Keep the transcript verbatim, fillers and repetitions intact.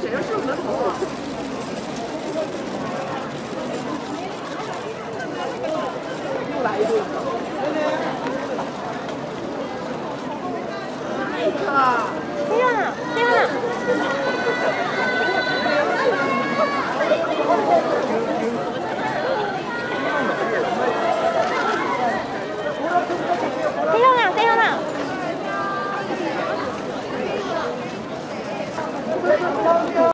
谁是门头啊？又来一顿。哎呀！ 这样啊，这样啊。这样啊，这样啊。